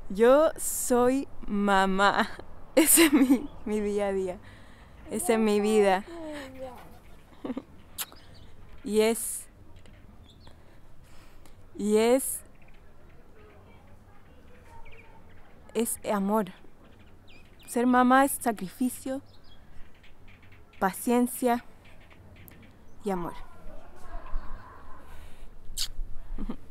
Yo soy mamá. Ese es mi día a día. Esa es mi vida. Y es... Y es amor. Ser mamá es sacrificio, paciencia y amor.